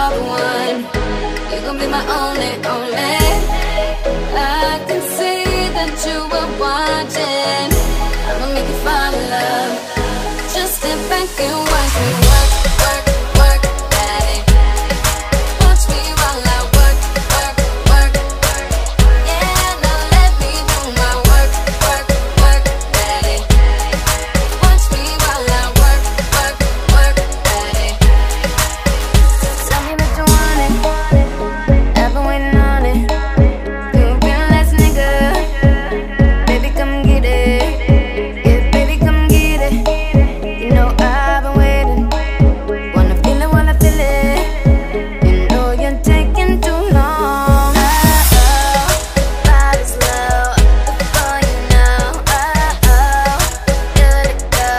call the one. You gon' be my only, only. I can see that you were watching. I'ma make you fall in love. Just sit back and watch me work, work, work, daddy. Watch me while I work, work, work. Yeah, now let me do my work, work, work, daddy. Watch me while I work, work, work, daddy. Tell me that you want it. I've been waiting on it. You've been last nigga. Baby, come get it. Yeah, baby, come get it. You know I've been waiting. Wanna feel it while I feel it. You know you're taking too long. Body's low before you know. Good to go.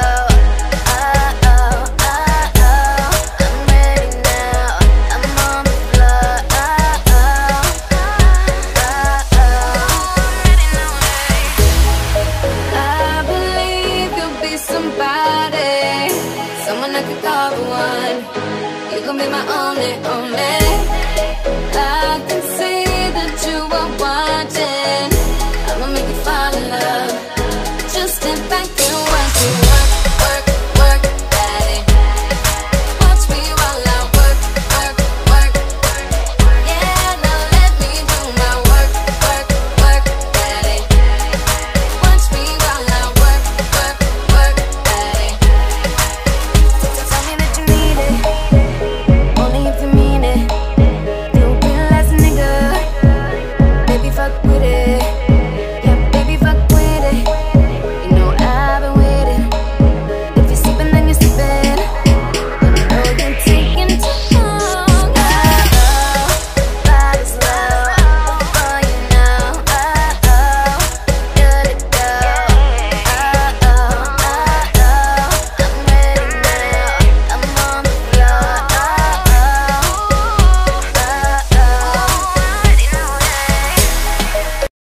I'm ready now. I'm on the floor. I believe you'll be somebody, someone I could call the one. You gon' be my only, only.